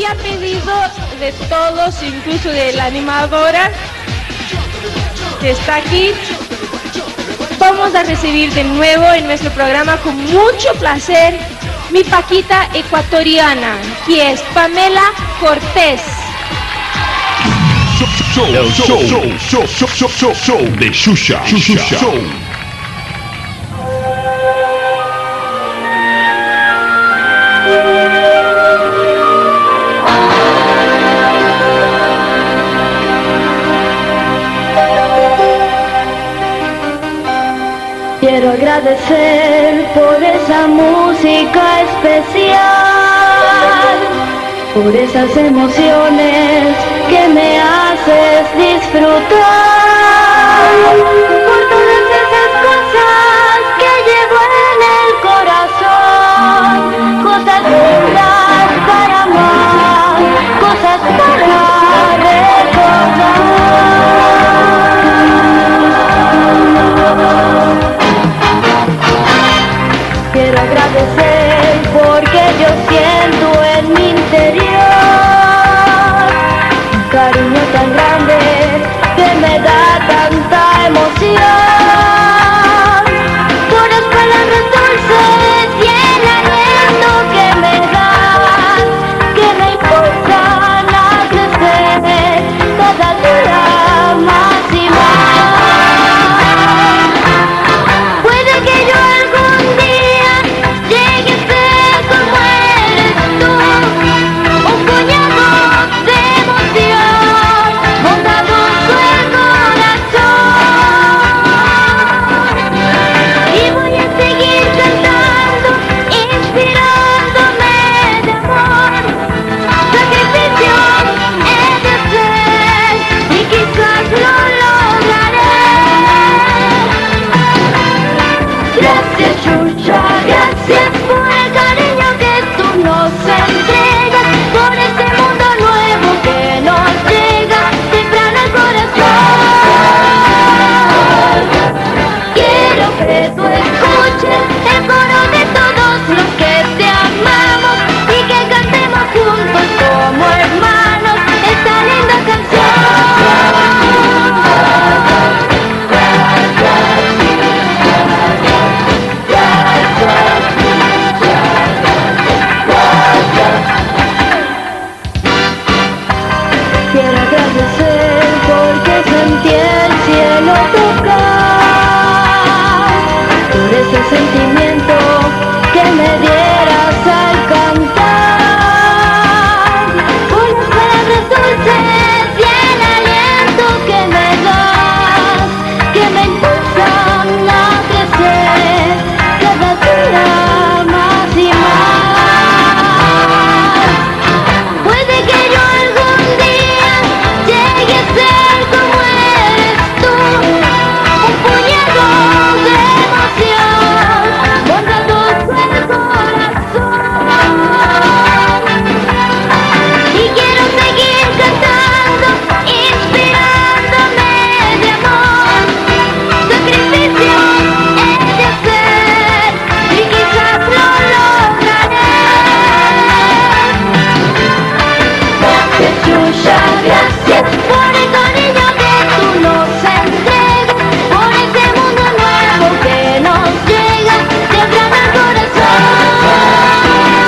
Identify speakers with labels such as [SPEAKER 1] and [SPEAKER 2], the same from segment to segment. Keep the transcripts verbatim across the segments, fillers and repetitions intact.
[SPEAKER 1] a pedido de todos, incluso de la animadora que está aquí, vamos a recibir de nuevo en nuestro programa con mucho placer mi Paquita ecuatoriana, que es Pamela Cortés.
[SPEAKER 2] Show, show, show, show, show, show, show, show de Xuxa, Xuxa. Show.
[SPEAKER 3] Quiero agradecer por esa música especial, por esas emociones que me haces disfrutar, por todas esas cosas que llevo en el corazón, cosas lindas para amar, cosas para recordar. Quiero agradecer porque yo siento en mi interior un cariño tan grande que me da tanta emoción, por las palabras dulces y el aliento que me das, que me impulsan a crecer cada día más y más. Puede que yo algún día llegue a ser como eres tú, un puñado de emoción montados en el corazón, y voy a seguir cantando, inspirándome de amor. Sacrificio he de hacer y quizás lo lograré. Gracias, Xuxa, gracias por el cariño que tú nos entregas, por este mundo nuevo que nos llega temprano al corazón. Quiero que tú escuches el coro de todos los que te amamos y que cantemos juntos como hermanos esta linda canción. Quiero agradecer porque sentí el cielo tocar, por ese sentimiento que me dieras al cantar, por las palabras dulces y el aliento que me das, que me impulsan a crecer cada día más y más. Puede que yo algún día llegue a ser como eres tú, un puñado de emoción montados en el corazón, y quiero seguir cantando, inspirándome de amor. Sacrificio he de hacer y quizás lo lograré. Gracias, Xuxa, gracias por el cariño que tú nos entregas, por este mundo nuevo que nos llega temprano al corazón.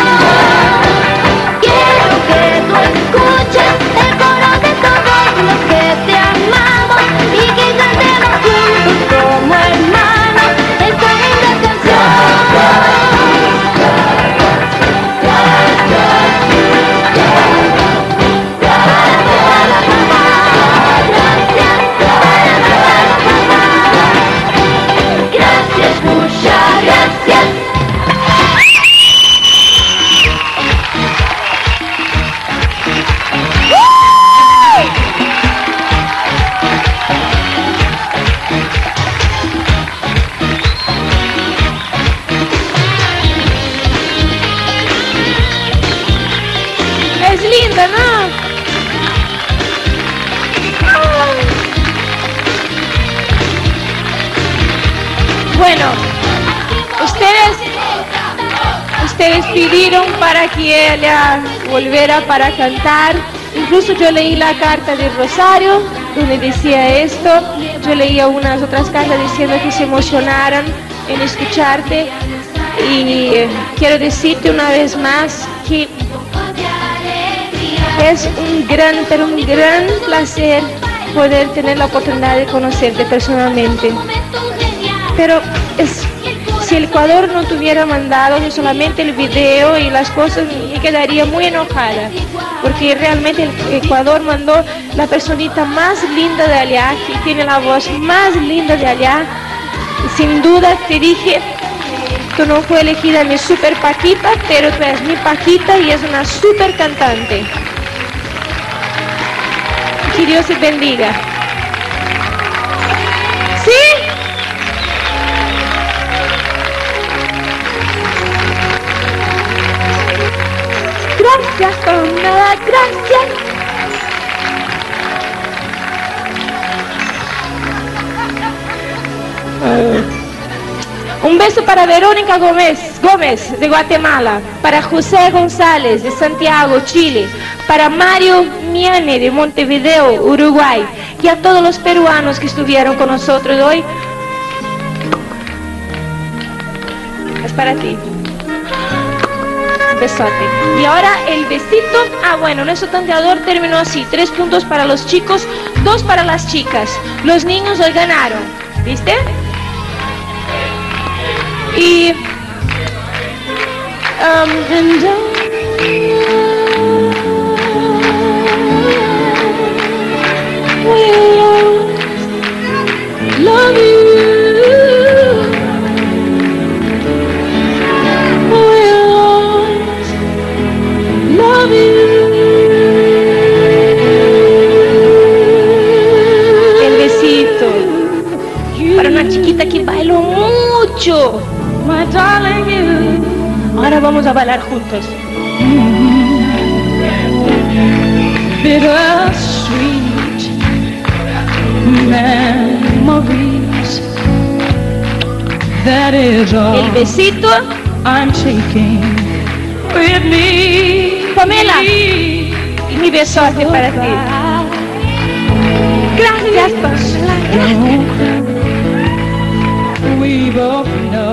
[SPEAKER 3] Quiero que tú escuches el coro de todos los que te amamos y que cantemos juntos como hermanos esta linda canción. Gracias, Xuxa, gracias.
[SPEAKER 1] Es linda, ¿no? Bueno, ustedes ustedes pidieron para que ella volviera para cantar. Incluso yo leí la carta de Rosario, donde decía esto. Yo leía unas otras cartas diciendo que se emocionaran en escucharte. Y eh, quiero decirte una vez más que es un gran, pero un gran placer poder tener la oportunidad de conocerte personalmente. Pero es, si el Ecuador no te hubiera mandado solamente el video y las cosas, me quedaría muy enojada. Porque realmente el Ecuador mandó la personita más linda de allá, que tiene la voz más linda de allá. Y sin duda te dije, tú no fue elegida mi super Paquita, pero tú eres mi Paquita y es una super cantante. Que Dios te bendiga. ¿Sí? Gracias, con nada, gracias. Uh, un beso para Verónica Gómez, Gómez de Guatemala, para José González de Santiago, Chile, para Mario Miane de Montevideo, Uruguay, y a todos los peruanos que estuvieron con nosotros hoy. Es para ti. Besote. Y ahora el besito. Ah, bueno, nuestro tanteador terminó así: tres puntos para los chicos, dos para las chicas. Los niños hoy ganaron, ¿viste? Y um, and I will love you. El besito para una chiquita que bailó mucho. My darling, you. Ahora vamos a bailar juntos. Bittersweet memories. That is all. El besito. I'm taking with me. Pamela, y mi besote para ti. Gracias, Pamela.
[SPEAKER 3] We both know